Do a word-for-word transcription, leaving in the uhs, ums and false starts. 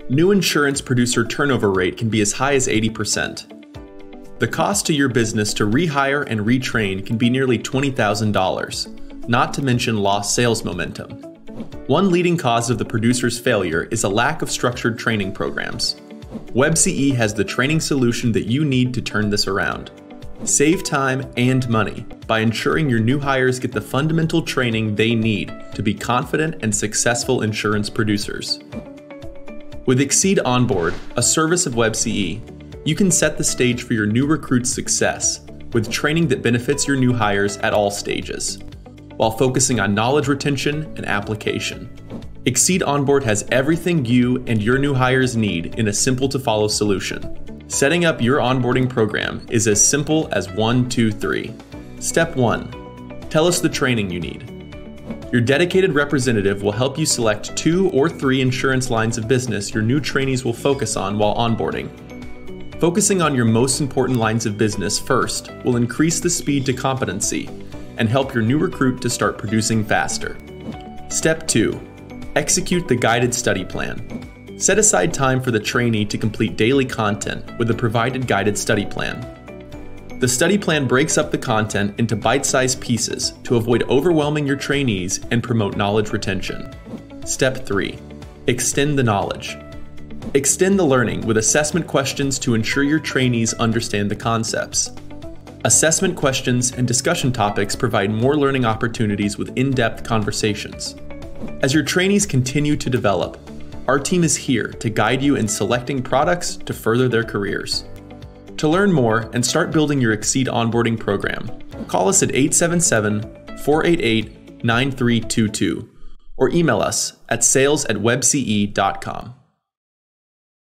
New insurance producer turnover rate can be as high as eighty percent. The cost to your business to rehire and retrain can be nearly twenty thousand dollars, not to mention lost sales momentum. One leading cause of the producer's failure is a lack of structured training programs. WebCE has the training solution that you need to turn this around. Save time and money by ensuring your new hires get the fundamental training they need to be confident and successful insurance producers. With EXCEED Onboard, a service of WebCE, you can set the stage for your new recruit's success with training that benefits your new hires at all stages, while focusing on knowledge retention and application. EXCEED Onboard has everything you and your new hires need in a simple-to-follow solution. Setting up your onboarding program is as simple as one, two, three. Step one, tell us the training you need. Your dedicated representative will help you select two or three insurance lines of business your new trainees will focus on while onboarding. Focusing on your most important lines of business first will increase the speed to competency and help your new recruit to start producing faster. Step two, execute the guided study plan. Set aside time for the trainee to complete daily content with the provided guided study plan. The study plan breaks up the content into bite-sized pieces to avoid overwhelming your trainees and promote knowledge retention. Step three, extend the knowledge. Extend the learning with assessment questions to ensure your trainees understand the concepts. Assessment questions and discussion topics provide more learning opportunities with in-depth conversations. As your trainees continue to develop, our team is here to guide you in selecting products to further their careers. To learn more and start building your EXCEED onboarding program, call us at eight seven seven, four eight eight, nine three two two or email us at sales at webce dot com.